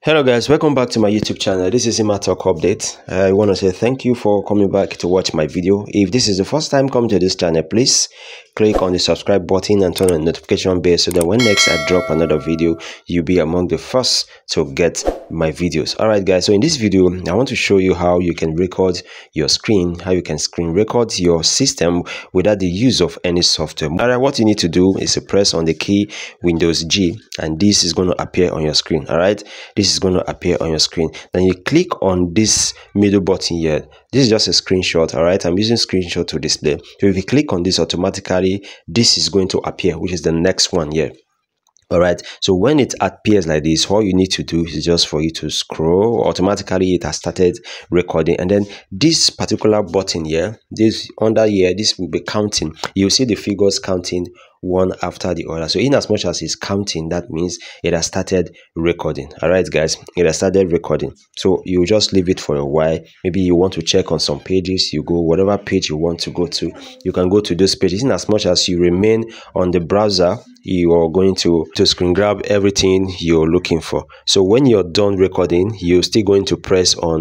Hello guys, welcome back to my YouTube channel. This is Ima Talk Update. I want to say thank you for coming back to watch my video. If this is the first time coming to this channel, please click on the subscribe button and turn on the notification bell so that when next I drop another video, you'll be among the first to get my videos. Alright guys, so in this video, I want to show you how you can record your screen, how you can screen record your system without the use of any software. Alright, what you need to do is to press on the key Windows+G and this is going to appear on your screen. Alright, this is going to appear on your screen. Then you click on this middle button here. This is just a screenshot. All right, I'm using screenshot to display. So if you click on this, automatically this is going to appear, which is the next one here. All right, so when it appears like this, all you need to do is just for you to scroll. Automatically it has started recording, and then this particular button here, this under here, this will be counting. You'll see the figures counting one after the other. So in as much as it's counting, that means it has started recording. All right guys, it has started recording. So you just leave it for a while. Maybe you want to check on some pages, you go whatever page you want to go to, you can go to those pages. In as much as you remain on the browser, you are going to screen grab everything you're looking for. So when you're done recording, you're still going to press on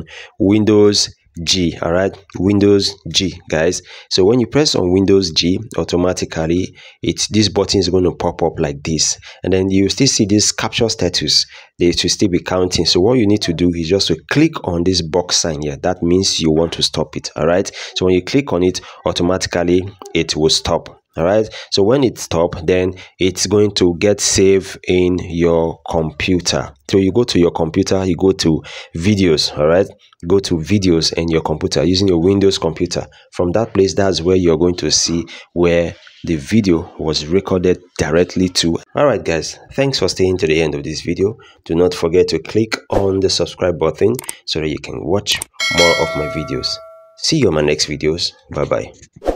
Windows+G. All right, Windows+G guys. So when you press on Windows+G, automatically this button is going to pop up like this, and then you still see this capture status. They should still be counting. So what you need to do is just to click on this box sign here. That means you want to stop it. All right, so when you click on it, automatically it will stop. All right, so when it stops, then it's going to get saved in your computer. So you go to your computer, you go to videos. All right, go to videos in your computer using your Windows computer. From that place, that's where you're going to see where the video was recorded directly to. All right guys, thanks for staying to the end of this video. Do not forget to click on the subscribe button so that you can watch more of my videos. See you on my next videos. Bye bye.